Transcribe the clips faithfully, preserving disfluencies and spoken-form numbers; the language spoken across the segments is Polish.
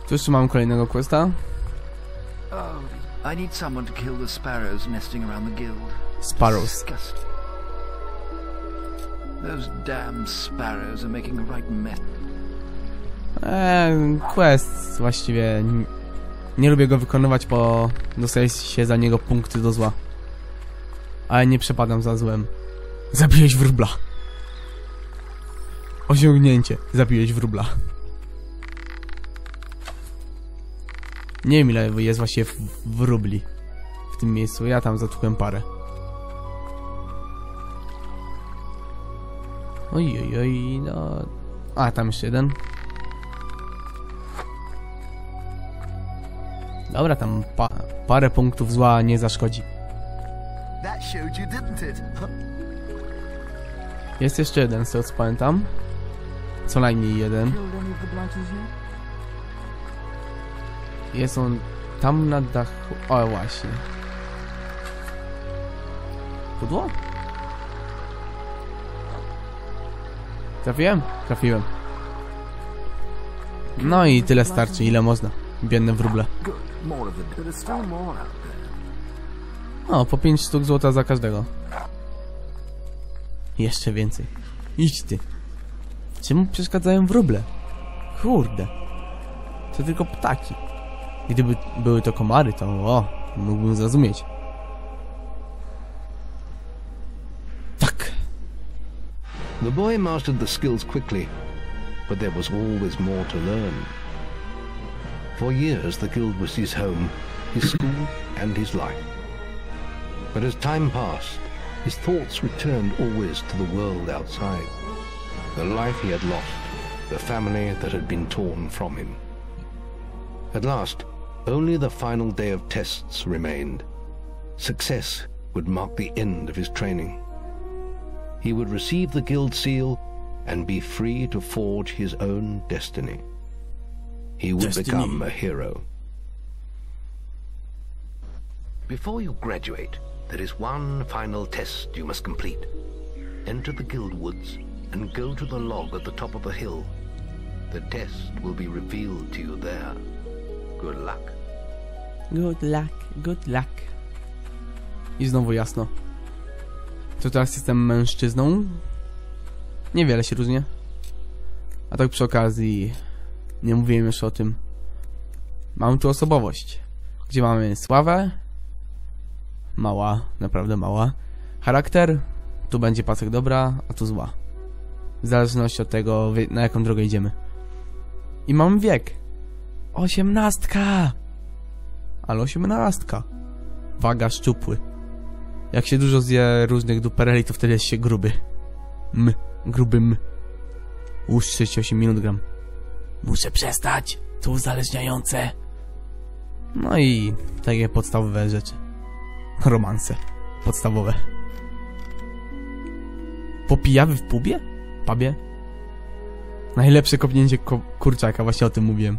Tu jeszcze mam kolejnego questa. Oh, I need someone to kill the sparrows nesting around the guild. Sparrows. Disgusting. Those damn sparrows are making a right mess. Eee, quest właściwie nie, nie lubię go wykonywać, bo dostaje się za niego punkty do zła. Ale nie przepadam za złem. Zabiłeś wróbla. Osiągnięcie. Zabiłeś wróbla. Nie wiem, ile jest właśnie wróbli w tym miejscu. Ja tam zatłułem parę. Oj, oj, oj, no... A, tam jeszcze jeden. Dobra, tam pa parę punktów zła nie zaszkodzi. Jest jeszcze jeden, z tego co pamiętam. Co najmniej jeden. Jest on tam na dachu... O, właśnie. Pudło? Trafiłem? Trafiłem. No i tyle starczy, ile można. Biedne wróble. O, po pięć sztuk złota za każdego. Jeszcze więcej. Idź ty. Czemu przeszkadzają wróble? Kurde. To tylko ptaki. Gdyby były to komary, to o, mógłbym zrozumieć. Tak. The boy mastered the skills quickly, but there was always more to learn. For years the guild was his home, his school and his life. But as time passed, his thoughts returned always to the world outside. The life he had lost, the family that had been torn from him. At last, only the final day of tests remained. Success would mark the end of his training. He would receive the guild seal and be free to forge his own destiny. He would destiny. become a hero. Before you graduate, there is one final test you must complete. Enter the guild woods and go to the log at the top of the hill. The test will be revealed to you there. Good luck. Good luck, good luck. I znowu jasno. To teraz jestem mężczyzną? Niewiele się różni. A tak przy okazji, nie mówiłem jeszcze o tym. Mamy tu osobowość, gdzie mamy sławę. Mała, naprawdę mała. Charakter, tu będzie pasek dobra, a tu zła. W zależności od tego, na jaką drogę idziemy. I mam wiek. Osiemnastka! Ale osiemnastka. Waga szczupły. Jak się dużo zje różnych dupereli, to wtedy jest się gruby. M. Gruby m. Łóż trzydzieści osiem minut gram. Muszę przestać. To uzależniające. No i takie podstawowe rzeczy. Romanse. Podstawowe. Popijawy w pubie? Pubie? Najlepsze kopnięcie ko kurczaka. Właśnie o tym mówiłem.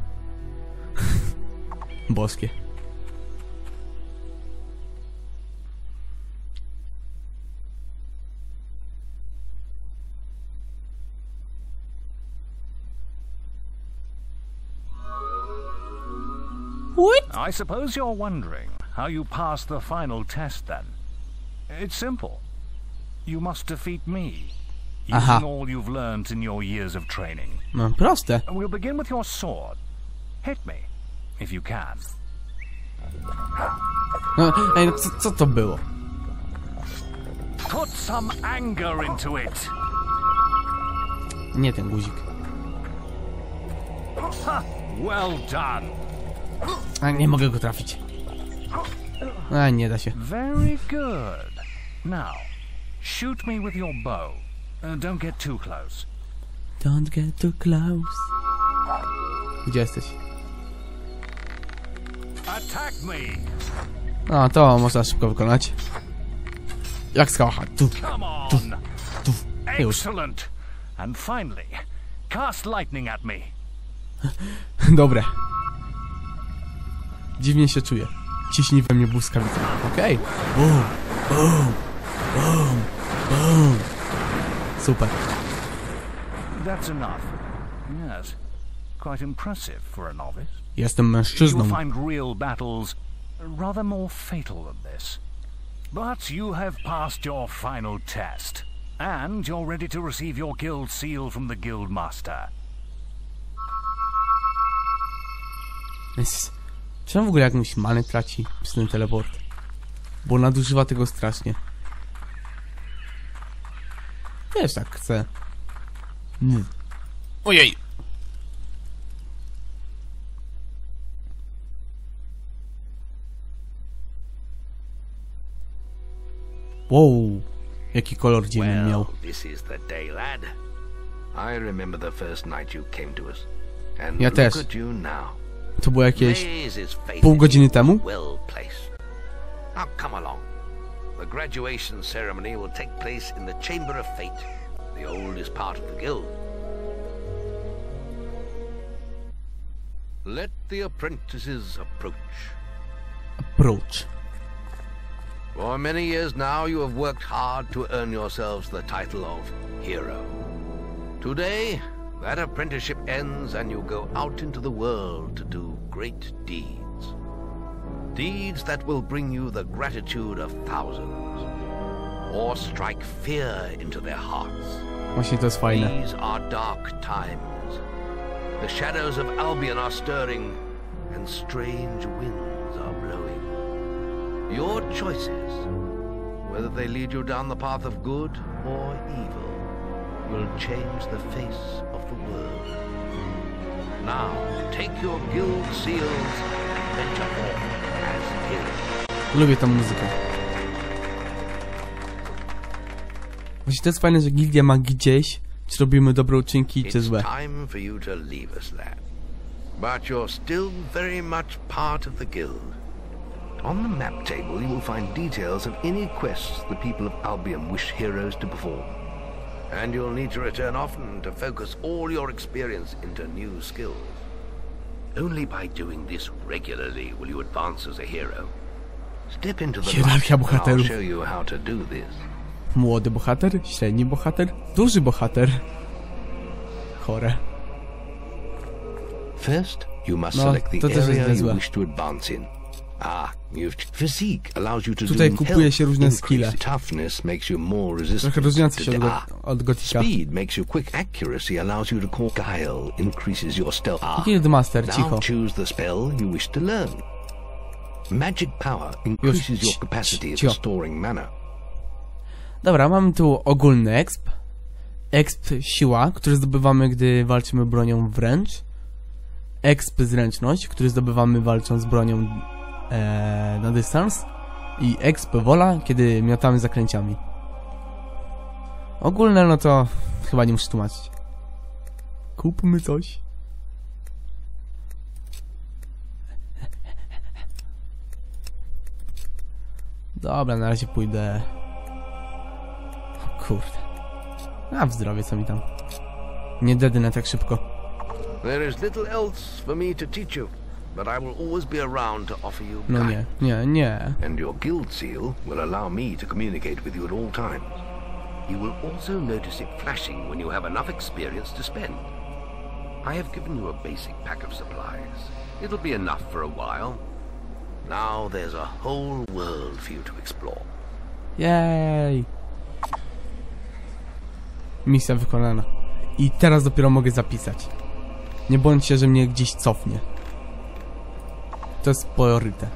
Boskie. What? I suppose you're wondering how you pass the final test then. It's simple. You must defeat me, using Aha. all you've learned in your years of training. No, proste. We'll begin with your sword. Hit me, if you can. No, ej, no co, co to było? Put some anger into it. Nie ten guzik. Ha! Well done. A nie mogę go trafić. A nie da się. Very good. Now, shoot me with your bow. Uh, don't get too close. Don't get too close. Gdzie jesteś? Attack me. No, to można szybko wykonać. Jak skała. Tu, Come on. tu, tu. Już. Excellent. And finally, cast lightning at me. Dobre. Dziwnie się czuję. Ciśnij we mnie błyskawicę. Okej. Okay. Boom, boom, boom, boom. Super. That's enough. Yes. quite impressive for a novice. Jestem mężczyzną. You'll find real battles rather more fatal than this. But you have passed your final test, and you're ready to receive your guild seal from the guild master. Jest... Czy on w ogóle jakąś manę traci przez ten teleport? Bo nadużywa tego strasznie. Wiesz, tak chcę. Nie. Ojej! Wow! Jaki kolor dzienny miał. Well, this is the day, lad. I remember the first night you came to us. And Ja look też. at you now. To było jakieś Maze is fated pół godziny temu? well placed. Now come along. The graduation ceremony will take place in the Chamber of Fate, the oldest part of the guild. Let the apprentices approach. Approach. For many years now you have worked hard to earn yourselves the title of hero. Today, that apprenticeship ends and you go out into the world to do great deeds. Deeds that will bring you the gratitude of thousands, or strike fear into their hearts. Właśnie to jest fajne. These are dark times. The shadows of Albion are stirring, and strange winds are blowing. Your choices, whether they lead you down the path of good or evil, will change the face of the world. Now, take your guild seals and venture forth as heroes. Lubię tą muzykę. Właśnie to jest fajne, że gildia ma gdzieś, czy robimy dobre uczynki, czy It's złe. time for you to leave us, lad. But you're still very much part of the guild. On the map table, you will find details of any quests the people of Albion wish heroes to perform. And you'll need to return often to focus all your experience into new skills. Only by doing this regularly will you advance as a hero. Step into the light Hierarchia and I'll bohaterów. show you how to do this. Młody bohater, średni bohater, duży bohater. Chore. First, you must No, select the to też jest area you niezłe. wish to advance in. Ah, you've physique allows you to Tutaj zoom kupuje health, się różne increase skille. toughness makes you more resistant Trochę różniące się to od, da- go od Gotika. Speed makes you quick. Accuracy allows you to call. Guile increases your stealth. Ah, Guild Master, now cicho. choose the spell you wish to learn. Magic power increases Już, your ci- capacity cicho. for storing mana. Dobra, mamy tu ogólny exp. Exp siła, który zdobywamy, gdy walczymy bronią wręcz. Exp zręczność, który zdobywamy walcząc bronią e, na dystans. I exp wola, kiedy miotamy zaklęciami. Ogólne, no to chyba nie muszę tłumaczyć. Kupmy coś. Dobra, na razie pójdę. O kurde. A w zdrowie, co mi tam. Nie dedynę tak szybko. There is little else for me to teach you, but I will always be around to offer you No guidance. nie, nie, nie. And your guild seal will allow me to communicate with you at all times. You will also notice it flashing when you have enough experience to spend. I have given you a basic pack of supplies. It'll be enough for a while. Now there's a whole world for you to explore. Jej. Misja wykonana. I teraz dopiero mogę zapisać. Nie bądźcie, że mnie gdzieś cofnie. To jest priorytet.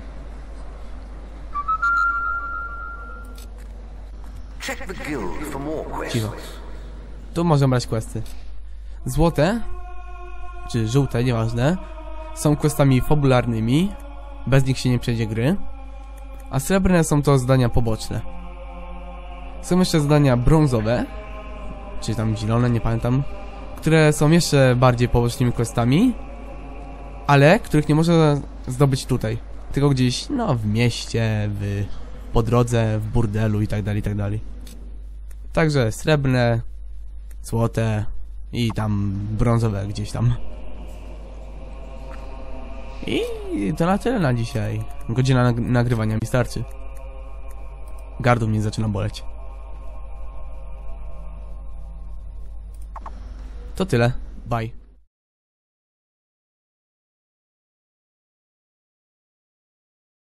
Check the guild for more quests. Cicho. Tu można brać questy. Złote, czy żółte, nieważne, są questami fabularnymi. Bez nich się nie przejdzie gry. A srebrne są to zadania poboczne. Są jeszcze zadania brązowe, czy tam zielone, nie pamiętam, które są jeszcze bardziej pobocznymi questami, ale których nie można zdobyć tutaj. Tylko gdzieś, no, w mieście, w, po drodze, w burdelu i tak dalej, i tak dalej. Także srebrne, złote i tam brązowe gdzieś tam. I to na tyle na dzisiaj. Godzina nag nagrywania mi starczy. Gardło mnie zaczyna boleć. To tyle. Bye.